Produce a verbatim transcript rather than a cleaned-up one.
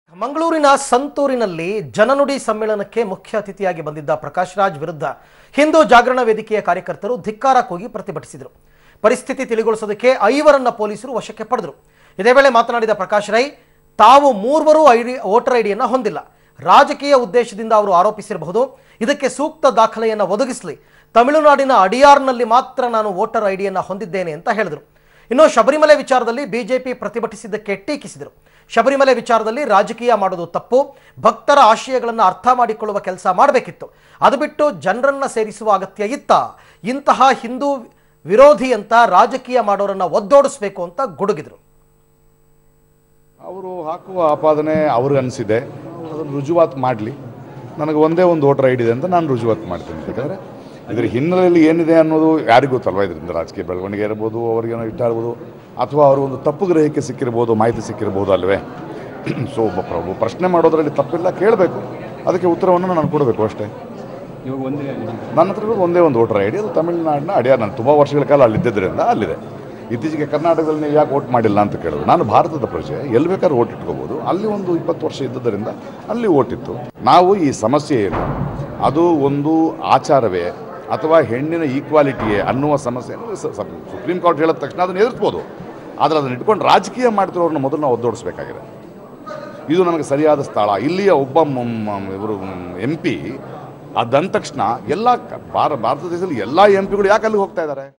ಮಂಗಳೂರಿನ ಸಂತೂರಿನಲ್ಲಿ ಜನನುಡಿ ಸಮ್ಮೇಳನಕ್ಕೆ ಮುಖ್ಯ ಅತಿಥಿಯಾಗಿ ಬಂದಿದ್ದ ಪ್ರಕಾಶ್ ರಾಜ್ ವಿರುದ್ಧ ಹಿಂದೂ ಜಾಗರಣ ವೇದಿಕೆಯ ಕಾರ್ಯಕರ್ತರು ಧಿಕ್ಕಾರ ಕೂಗಿ ಪ್ರತಿಭಟಿಸಿದರು. ಪರಿಸ್ಥಿತಿ ತಿಳಿಗೊಳಿಸೋದಕ್ಕೆ ಐವರನ್ನ ಪೊಲೀಸರು ವಶಕ್ಕೆ ಪಡೆದರು. ಇದೇ ವೇಳೆ ಮಾತನಾಡಿದ ಪ್ರಕಾಶ್ ರೈ, ತಾವು ಮೂರ್ವರು ಐಡಿ ವೋಟರ್ ಐಡಿಯನ್ನು ಹೊಂದಿಲ್ಲ, ರಾಜಕೀಯ ಉದ್ದೇಶದಿಂದ ಅವರು ಆರೋಪಿಸಿರಬಹುದು. ಇದಕ್ಕೆ ಸೂಕ್ತ ದಾಖಲೆಯನ್ನು ಒದಗಿಸಲಿ. ತಮಿಳುನಾಡಿನ ಅಡಿಯಾರ್ನಲ್ಲಿ ಮಾತ್ರ ನಾನು ವೋಟರ್ ಐಡಿಯನ್ನು ಹೊಂದಿದ್ದೇನೆ ಅಂತ ಹೇಳಿದರು. ಇನ್ನು ಶಬರಿಮಲೆ ವಿಚಾರದಲ್ಲಿ ಬಿಜೆಪಿ ಪ್ರತಿಭಟಿಸಿದ್ದಕ್ಕೆ ಟೀಕಿಸಿದರು. ಶಬರಿಮಲೆ ವಿಚಾರದಲ್ಲಿ ರಾಜಕೀಯ ಮಾಡೋದು ತಪ್ಪು, ಭಕ್ತರ ಆಶಯಗಳನ್ನು ಅರ್ಥ ಮಾಡಿಕೊಳ್ಳುವ ಕೆಲಸ ಮಾಡಬೇಕಿತ್ತು, ಅದು ಬಿಟ್ಟು ಜನರನ್ನ ಸೇರಿಸುವ ಅಗತ್ಯ ಇತ್ತ. ಇಂತಹ ಹಿಂದೂ ವಿರೋಧಿ ಅಂತ ರಾಜಕೀಯ ಮಾಡೋರನ್ನ ಒದ್ದೋಡಿಸಬೇಕು ಅಂತ ಗುಡುಗಿದರು. ಅವರು ಹಾಕುವ ಆಪಾದನೆ ಅವ್ರಿಗೆ ಅನಿಸಿದೆ, ಅದನ್ನು ರುಜುವಾತು ಮಾಡಲಿ. ನನಗೆ ಒಂದೇ ಒಂದು ವೋಟರ್ ಐಡಿ ಇದೆ ಅಂತ ನಾನು ರುಜುವಾತು ಮಾಡ್ತೀನಿ. ಯಾಕಂದರೆ ಇದರ ಹಿನ್ನೆಲೆಯಲ್ಲಿ ಏನಿದೆ ಅನ್ನೋದು ಯಾರಿಗೂ ಗೊತ್ತಲ್ವ. ಇದರಿಂದ ರಾಜಕೀಯ ಬೆಳವಣಿಗೆ ಇರ್ಬೋದು, ಅವ್ರಿಗೇನೋ ಇಷ್ಟ ಇರ್ಬೋದು, ಅಥವಾ ಅವರು ಒಂದು ತಪ್ಪು ಗ್ರಹಿಕೆ ಸಿಕ್ಕಿರ್ಬೋದು, ಮಾಹಿತಿ ಸಿಕ್ಕಿರ್ಬೋದು ಅಲ್ವೇ. ಸೊ ಒಬ್ಬ ಪ್ರಭು ಪ್ರಶ್ನೆ ಮಾಡೋದ್ರಲ್ಲಿ ತಪ್ಪಿಲ್ಲ, ಕೇಳಬೇಕು, ಅದಕ್ಕೆ ಉತ್ತರವನ್ನು ನಾನು ಕೊಡಬೇಕು ಅಷ್ಟೇ. ಇವಾಗ ಒಂದೇ ನನ್ನ ಹತ್ರ ಇರೋದು ಒಂದೇ ಒಂದು ವೋಟರ್ ಐಡಿ, ಅದು ತಮಿಳುನಾಡಿನ ಅಡಿಯಾರ್. ನಾನು ತುಂಬ ವರ್ಷಗಳ ಕಾಲ ಅಲ್ಲಿದ್ದರಿಂದ ಅಲ್ಲಿದೆ. ಇತ್ತೀಚೆಗೆ ಕರ್ನಾಟಕದಲ್ಲಿ ನೀವು ಯಾಕೆ ವೋಟ್ ಮಾಡಿಲ್ಲ ಅಂತ ಕೇಳಿದ್ರು. ನಾನು ಭಾರತದ ಪ್ರಜೆ, ಎಲ್ಲಿ ಬೇಕಾದ್ರೂ ವೋಟ್ ಇಟ್ಕೋಬೋದು. ಅಲ್ಲಿ ಒಂದು ಇಪ್ಪತ್ತು ವರ್ಷ ಇದ್ದದರಿಂದ ಅಲ್ಲಿ ವೋಟ್ ಇತ್ತು. ನಾವು ಈ ಸಮಸ್ಯೆ ಏನು, ಅದು ಒಂದು ಆಚಾರವೇ ಅಥವಾ ಹೆಣ್ಣಿನ ಈಕ್ವಾಲಿಟಿಯೇ ಅನ್ನುವ ಸಮಸ್ಯೆ ಸುಪ್ರೀಂ ಕೋರ್ಟ್ ಹೇಳಿದ ತಕ್ಷಣ ಅದನ್ನು ಎದುರಿಸ್ಬೋದು. ಆದರೆ ಅದನ್ನು ಇಟ್ಕೊಂಡು ರಾಜಕೀಯ ಮಾಡ್ತಿರೋರನ್ನ ಮೊದಲು ನಾವು ಒದ್ದೋಡಿಸ್ಬೇಕಾಗಿದೆ. ಇದು ನನಗೆ ಸರಿಯಾದ ಸ್ಥಳ. ಇಲ್ಲಿಯ ಒಬ್ಬ ಇವರು ಎಂ ಪಿ ಅದಂದ ತಕ್ಷಣ ಎಲ್ಲ ಭಾರತ ದೇಶದಲ್ಲಿ ಎಲ್ಲ ಎಂ ಪಿಗಳು ಯಾಕೆ ಅಲ್ಲಿಗೆ ಹೋಗ್ತಾ ಇದ್ದಾರೆ?